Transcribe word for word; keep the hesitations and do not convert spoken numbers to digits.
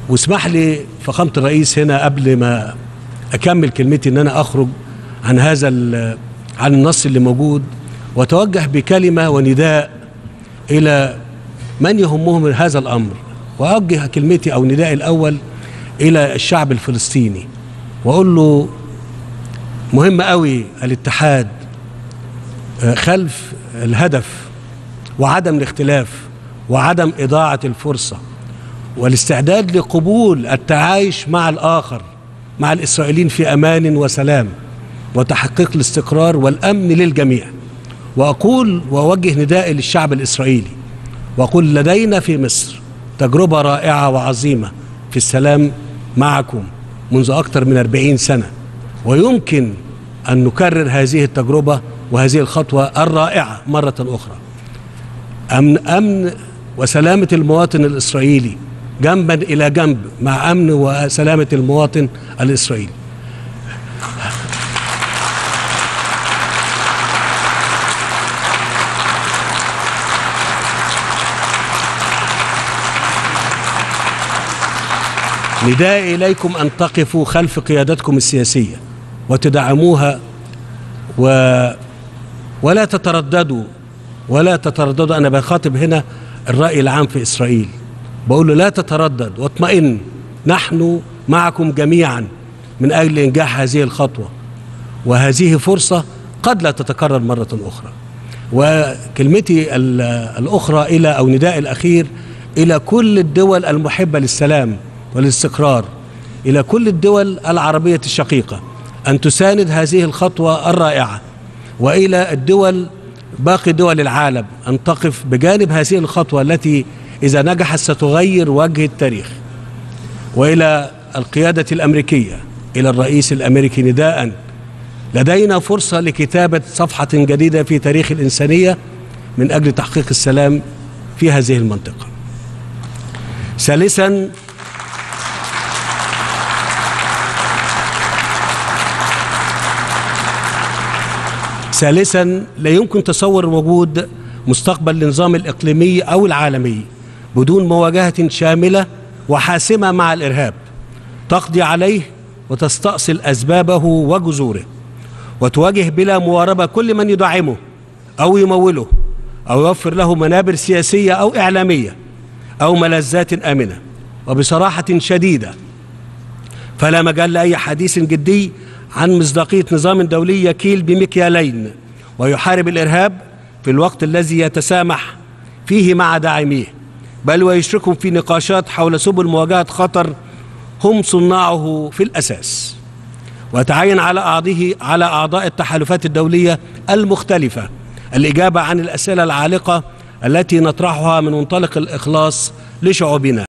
واسمح لي فخامة الرئيس هنا قبل ما أكمل كلمتي إن أنا أخرج عن هذا عن النص اللي موجود، وأتوجه بكلمة ونداء إلى من يهمهم هذا الأمر، وأوجه كلمتي أو ندائي الأول إلى الشعب الفلسطيني، وأقول له مهم قوي الاتحاد خلف الهدف وعدم الاختلاف وعدم إضاعة الفرصة والاستعداد لقبول التعايش مع الآخر، مع الإسرائيليين في أمان وسلام وتحقيق الاستقرار والأمن للجميع. وأقول وأوجه ندائي للشعب الإسرائيلي وأقول لدينا في مصر تجربة رائعة وعظيمة في السلام معكم منذ أكثر من أربعين سنة، ويمكن أن نكرر هذه التجربة وهذه الخطوة الرائعة مرة أخرى. أمن, أمن وسلامة المواطن الإسرائيلي جنبا إلى جنب مع أمن وسلامة المواطن الإسرائيلي. ندائي إليكم أن تقفوا خلف قيادتكم السياسية وتدعموها و... ولا تترددوا ولا تترددوا. أنا بخاطب هنا الرأي العام في إسرائيل، بقول له لا تتردد واطمئن، نحن معكم جميعا من أجل إنجاح هذه الخطوة، وهذه فرصة قد لا تتكرر مرة أخرى. وكلمتي الأخرى إلى أو ندائي الأخير إلى كل الدول المحبة للسلام والاستقرار، إلى كل الدول العربية الشقيقة أن تساند هذه الخطوة الرائعة، وإلى الدول باقي دول العالم أن تقف بجانب هذه الخطوة التي إذا نجحت ستغير وجه التاريخ. وإلى القيادة الأمريكية، إلى الرئيس الأمريكي نداء: لدينا فرصة لكتابة صفحة جديدة في تاريخ الإنسانية من أجل تحقيق السلام في هذه المنطقة. ثالثا، ثالثا لا يمكن تصور وجود مستقبل للنظام الإقليمي أو العالمي بدون مواجهة شاملة وحاسمة مع الإرهاب تقضي عليه وتستأصل أسبابه وجذوره، وتواجه بلا مواربة كل من يدعمه أو يموله أو يوفر له منابر سياسية أو إعلامية أو ملذات آمنة. وبصراحة شديدة فلا مجال لأي حديث جدي عن مصداقية نظام دولي يكيل بمكيالين ويحارب الإرهاب في الوقت الذي يتسامح فيه مع داعميه، بل ويشركهم في نقاشات حول سبل مواجهة خطر هم صناعه في الأساس. ويتعين على أعضائه على أعضاء التحالفات الدولية المختلفة الإجابة عن الأسئلة العالقة التي نطرحها من منطلق الإخلاص لشعوبنا.